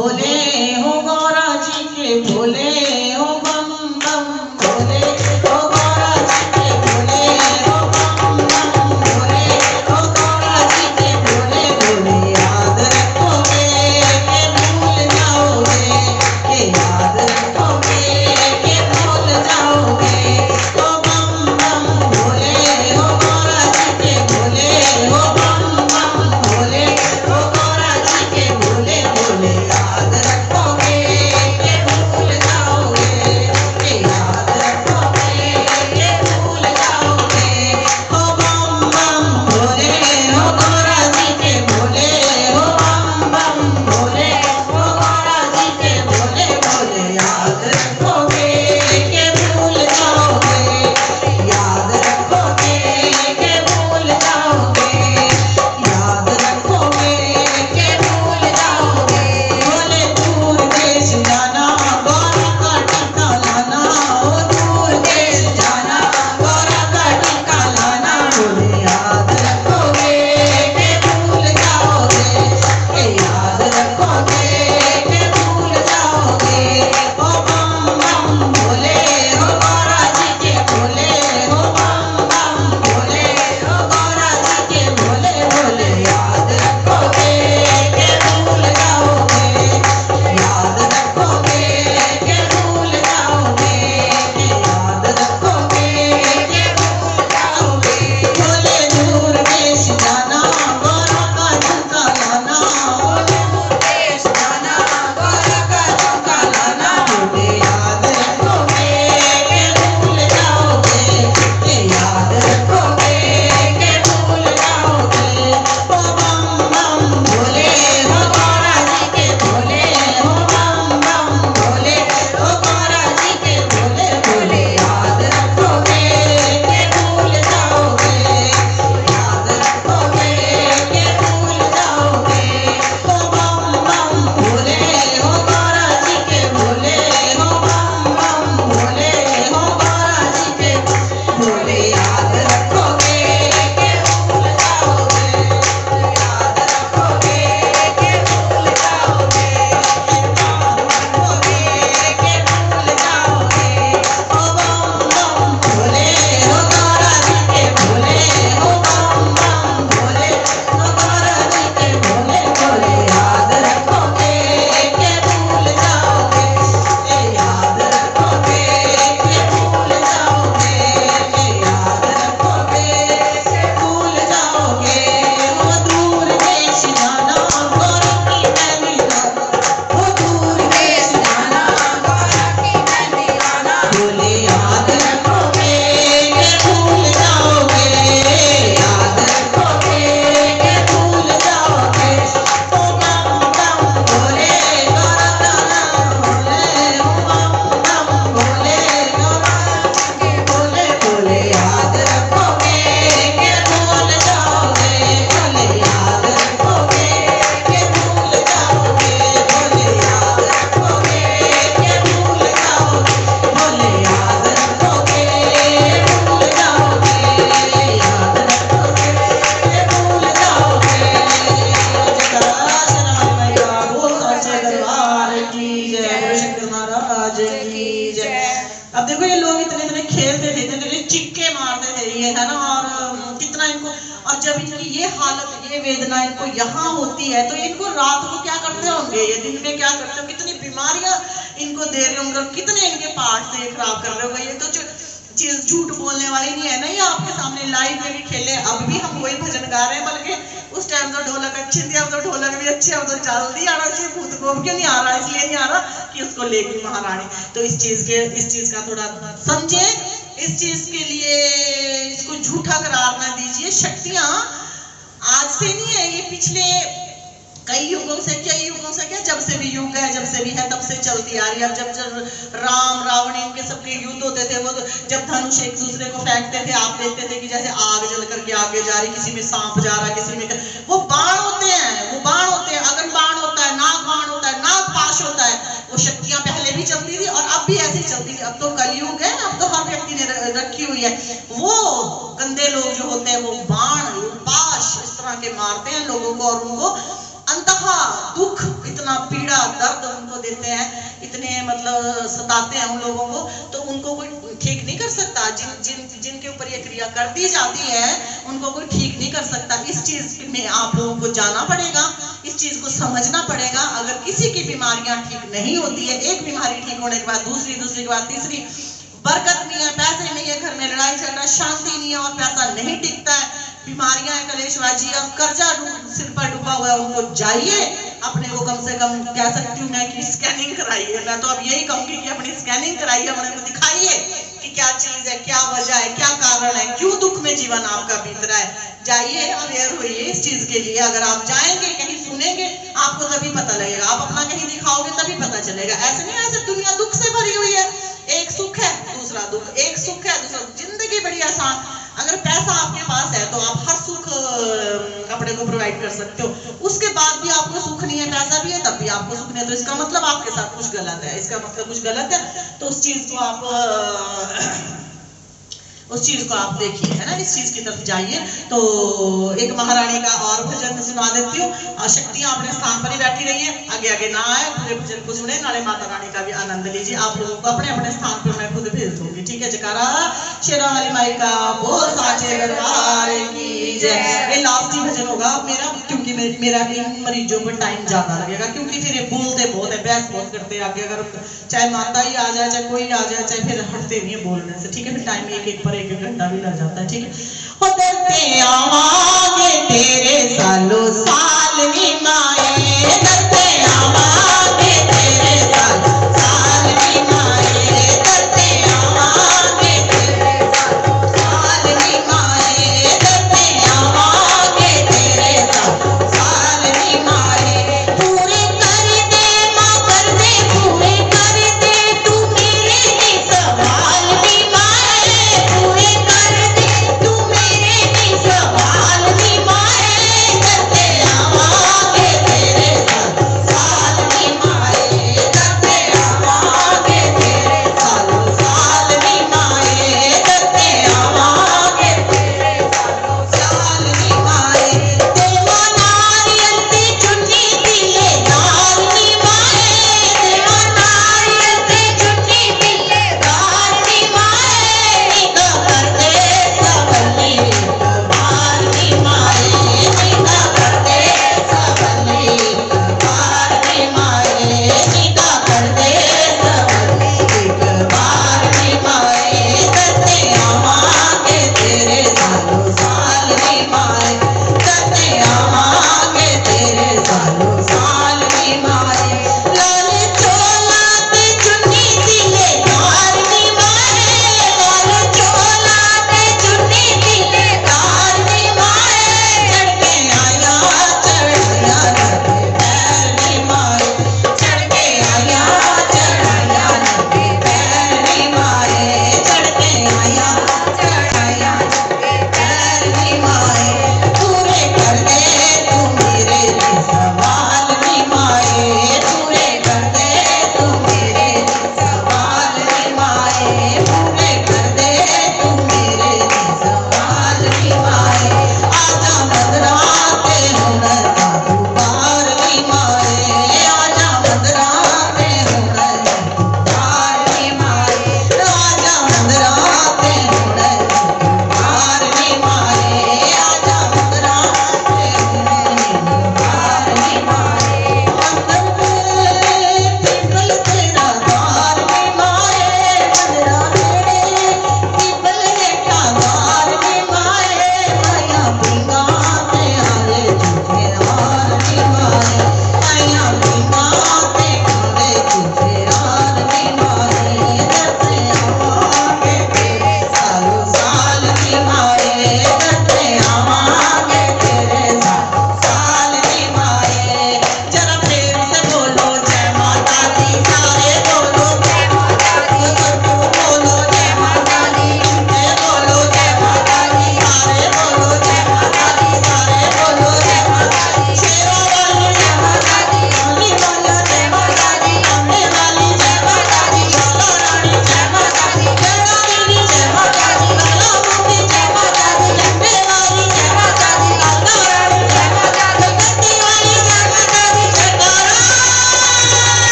भोले हो गौरा जी के भोले हो बम बम भोले हो गौरा जी के भोले हो बम बम भोले हो गौरा जी के भोले भोले याद रखोगे के भूल जाओगे के याद रखोगे के भूल जाओगे हो बम बम भोले हो गौरा जी के भोले हो बम बम भोले हो गौरा जी के भोले भोले याद रखोगे के भूल जाओगे के याद रखोगे के भूल जाओगे हो बम बम भोले हो गौरा जी के भोले हो बम बम भोले हो गौरा जी के भोले भोले याद रखोगे के भूल जाओगे याद रखोगे के भूल जाओगे याद रखोगे के भूल जाओगे भोले दूर देश जाना गौरा का टीका लाना ओ दूर देश जाना गौरा का टीका लाना भोले याद रखोगे के भूल जाओगे के याद रखोगे के भूल जाओगे ओ बम बम भोले हो गौरा जी के भोले हो बम बम भोले हो गौरा जी के भोले भोले याद रखोगे के भूल जाओगे याद रखोगे के भूल जाओगे के याद रखोगे के भूल जाओगे भोले दूर देश जाना गौरा का झुमका लाना ओ दूर देश जाना गौरा का झुमका लाना भोले याद रखोगे के भूल जाओगे के याद रखोगे के भूल जाओगे ओ बम बम भोले हो गौरा जी के भोले हो बम बम भोले हो गौरा जी के भोले भोले याद रखोगे के भूल जाओगे याद रखोगे के भूल जाओगे हो बम बम भोले हो गौरा जी के भोले हो बम बम भोले हो गौरा जी के भोले याद रखोगे के भूल जाओगे याद रखोगे के भूल जाओगे याद रखोगे के भूल जाओगे ओ बम बम भोले हो गौरा जी के भोले हो बम बम भोले हो गौरा जी के भोले भोले याद रखोगे के भूल जाओगे याद रखोगे के भूल जाओगे याद रखोगे के भूल जाओगे हो दूर देश जाना गौरा की नैनी लाना हो दूर देश जाना गौरा की नैनी लाना भोले याद रखोगे के भूल जाओगे याद रखोगे के भूल जाओगे ओ बम बम भोले गौरा का नाम भोले ओ बम बम भोले गौरा के भोले भोले याद रखोगे के भूल जाओगे भोले याद रखोगे के भूल जाओगे भोले याद रखोगे के भूल जाओगे भोले याद रखोगे भूल जाओगे याद रखोगे के भूल जाओगे जयकारा मैया बोल सच्चे दरबार की जय शंकर महाराज की जय। अब देखो ये लोग इतने इतने खेलते थे इतने चिक्के मारते थे ये है ना और कितना इनको और जब इनकी ये हालत ये वेदना इनको यहाँ होती है तो इनको रात को क्या करते होंगे ये दिन में क्या करते हो कितनी बीमारियां इनको दे रहे होंगे कितने इनके पार्ट से खराब कर रहे होंगे ये तो चीज झूठ बोलने वाली नहीं है ना ये आपके सामने लाइव में भी खेले अब भी हम वही भजन गा रहे हैं बल्कि उस टाइम तो ढोलक अच्छी थी अब तो ढोलक भी अच्छी अब तो जल्दी आना चाहिए भूत को क्यों नहीं आ रहा इसलिए नहीं आ रहा कि उसको लेगी महारानी तो इस चीज का थोड़ा समझे इस चीज के लिए इसको झूठा करार न दीजिए शक्तियां आज से नहीं है ये पिछले कई युगों से क्या जब से भी युग है जब से भी है तब से चलती आ रही है। जब राम रावण इनके सबके युद्ध होते थे वो जब धनुष एक दूसरे को फेंकते थे आप देखते थे कि जैसे आग जल करके आगे जा रही किसी में सांप जा रहा है किसी में वो बाण होते हैं अगर बाण होता है नाग पाश होता है वो शक्तियां पहले भी चलती थी और अब भी ऐसी चलती थी। अब तो कलयुग है अब तो हर व्यक्ति ने रखी हुई है वो गंदे लोग जो होते हैं वो बाण पाश इस तरह के मारते हैं लोगों को और उनको अंततः दुख इतना पीड़ा आप दर्द उनको देते हैं, इतने मतलब सताते हैं उन लोगों को, तो उनको कोई ठीक नहीं कर सकता। जिनके ऊपर ये क्रिया कर दी जाती है उनको कोई ठीक नहीं कर सकता। इस चीज में आप लोगों को जाना पड़ेगा, इस चीज को समझना पड़ेगा। अगर किसी की बीमारियां ठीक नहीं होती है, एक बीमारी ठीक होने के बाद दूसरी, दूसरी के बाद तीसरी, बरकत नहीं है, पैसे नहीं है, घर में लड़ाई झगड़ा, शांति नहीं है और पैसा नहीं टिकता है, बीमारियां हैं, कलेशबाजी और कर्जा सिर पर डूबा हुआ है, उनको जाइए अपने को कम से कम कह सकती हूँ मैं कि स्कैनिंग कराइए। मैं तो अब यही कहूंगी कि अपनी स्कैनिंग कराइए, अपने को दिखाइए कि क्या चीज है, क्या वजह है, क्या कारण है, क्यों दुख में जीवन आपका बीत रहा है। जाइए, अवेयर होइए इस चीज के लिए। अगर आप जाएंगे, कहीं सुनेंगे, आपको तभी पता लगेगा। आप अपना कहीं दिखाओगे तभी पता चलेगा। ऐसे नहीं, ऐसे दुनिया दुख से भरी हुई है, एक सुख है दूसरा दुख, एक सुख है दूसरा, जिंदगी बड़ी आसान। अगर पैसा आपके पास है तो आप हर सुख अपने को प्रोवाइड कर सकते हो, उसके बाद भी आपको सुख नहीं है, पैसा भी है तब भी आपको सुख नहीं है, तो इसका मतलब आपके साथ कुछ गलत है, इसका मतलब कुछ गलत है। तो उस चीज को आप देखिए, है ना, इस चीज की तरफ जाइए। तो एक महारानी का और भजन सुना देती हूँ। शक्तियां अपने स्थान पर ही बैठी रहिए, आगे आगे ना आए, पूरे भजन को सुने, नाले माता रानी का भी आनंद लीजिए। आप लोगों को अपने अपने स्थान पर मैं खुद भेज दूंगी, ठीक है। जयकारा शेरा वाली माई का, बोल साचे दरबार की जय। ये लास्ट ही भजन होगा मेरा, क्योंकि मेरा इन मरीजों को टाइम ज्यादा लगेगा, क्योंकि फिर ये बोलते बहुत है, बहस बहुत करते हैं आगे। अगर चाहे माता ही आ जाए, चाहे कोई आ जाए, चाहे फिर हटते नहीं है बोलने से, ठीक है। फिर टाइम एक पर एक घंटा भी लग जाता है, ठीक है। डरते आवागे तेरे सालों साल नी माए, डरते आवागे तेरे सालों साल नी माए, डरते आवागे तेरे सालों साल नी माए, डरते आवागे तेरे सालों साल नी माए। पूरे कर दे माँ, कर दे पूरे कर दे, तू मेरे भी सवाल नी माए, पूरे कर दे तू मेरे भी सवाल नी माए, डरते आवागे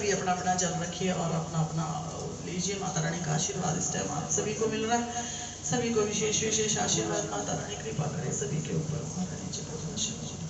सभी अपना अपना जल रखिए और अपना अपना लीजिए। माता रानी का आशीर्वाद इस टाइम आप सभी को मिल रहा है। सभी को विशेष विशेष आशीर्वाद माता रानी कृपा करे सभी के ऊपर।